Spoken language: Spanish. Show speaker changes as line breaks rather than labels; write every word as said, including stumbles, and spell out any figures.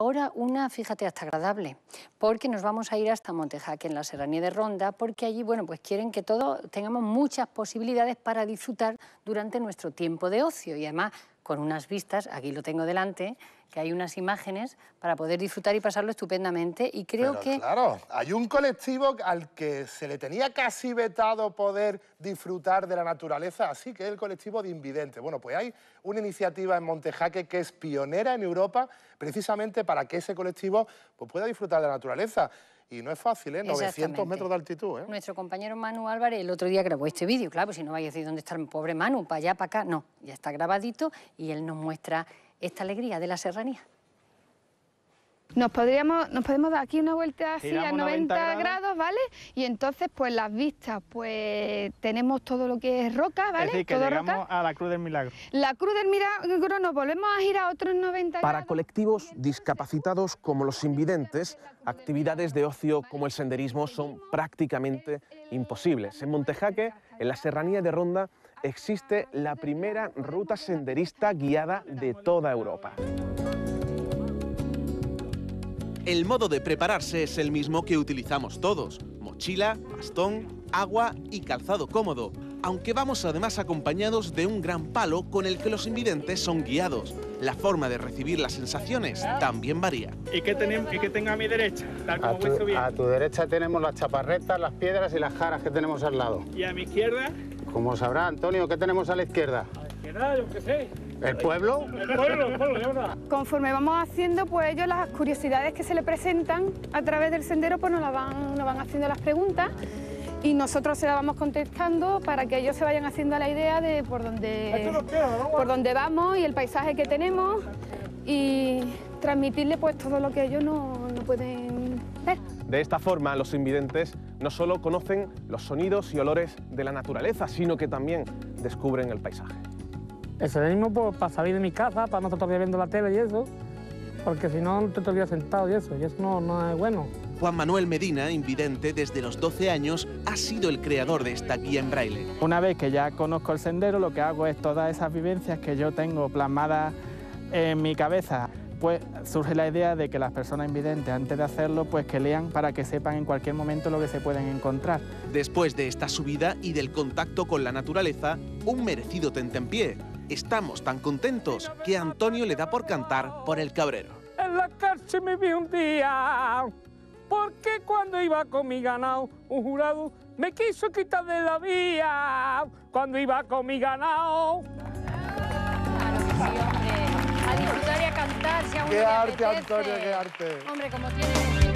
Ahora una, fíjate, hasta agradable, porque nos vamos a ir hasta Montejaque, en la Serranía de Ronda, porque allí, bueno, pues quieren que todos tengamos muchas posibilidades para disfrutar durante nuestro tiempo de ocio y además con unas vistas, aquí lo tengo delante, que hay unas imágenes para poder disfrutar y pasarlo estupendamente y creo
Pero
que...
claro, hay un colectivo al que se le tenía casi vetado poder disfrutar de la naturaleza, así que es el colectivo de invidentes. Bueno, pues hay una iniciativa en Montejaque que es pionera en Europa precisamente para que ese colectivo pues, pueda disfrutar de la naturaleza. Y no es fácil, ¿eh? novecientos metros de altitud, ¿eh?
Nuestro compañero Manu Álvarez el otro día grabó este vídeo, claro, pues si no vais a decir dónde está el pobre Manu, para allá, para acá, no, ya está grabadito y él nos muestra esta alegría de la serranía.
Nos, podríamos, nos podemos dar aquí una vuelta así a noventa grados,
grados,
¿vale? Y entonces, pues las vistas, pues tenemos todo lo que es roca, ¿vale?
Es decir, que
todo
llegamos
roca.
a la Cruz del Milagro.
La Cruz del Milagro nos volvemos a girar otros noventa
Para
grados.
colectivos discapacitados como los invidentes, actividades de ocio como el senderismo son prácticamente imposibles. En Montejaque, en la Serranía de Ronda, existe la primera ruta senderista guiada de toda Europa.
El modo de prepararse es el mismo que utilizamos todos: mochila, bastón, agua y calzado cómodo, aunque vamos además acompañados de un gran palo con el que los invidentes son guiados. La forma de recibir las sensaciones también varía.
¿Y qué, tenemos, y qué tengo a mi derecha? Tal como
A
voy
tu,
subiendo.
a tu derecha tenemos las chaparretas, las piedras y las jaras que tenemos al lado.
¿Y a mi izquierda?
Como sabrá Antonio, ¿qué tenemos a la izquierda?
A la izquierda, yo qué sé.
¿El pueblo?
El pueblo, el pueblo, de verdad.
Conforme vamos haciendo, pues ellos las curiosidades que se le presentan a través del sendero, pues nos, la van, nos van haciendo las preguntas y nosotros se las vamos contestando para que ellos se vayan haciendo la idea de por dónde, por dónde vamos y el paisaje que tenemos y transmitirle pues todo lo que ellos no, no pueden ver.
De esta forma, los invidentes no solo conocen los sonidos y olores de la naturaleza, sino que también descubren el paisaje.
El senderismo pues, para salir de mi casa, para no estar todavía viendo la tele y eso, porque si no, te todavía sentado y eso, y eso no, no es bueno.
Juan Manuel Medina, invidente desde los doce años, ha sido el creador de esta guía en braille.
Una vez que ya conozco el sendero, lo que hago es todas esas vivencias que yo tengo plasmadas en mi cabeza. Pues surge la idea de que las personas invidentes, antes de hacerlo, pues que lean para que sepan en cualquier momento lo que se pueden encontrar.
Después de esta subida y del contacto con la naturaleza, un merecido tentempié. Estamos tan contentos que a Antonio le da por cantar por el Cabrero.
En la cárcel me vi un día, porque cuando iba con mi ganado, un jurado me quiso quitar de la vía, cuando iba con mi ganado.
Claro que sí, hombre. A disfrutar y a cantar, si a uno
¡Qué
le
arte,
apetece.
Antonio, qué arte!
Hombre, como tiene...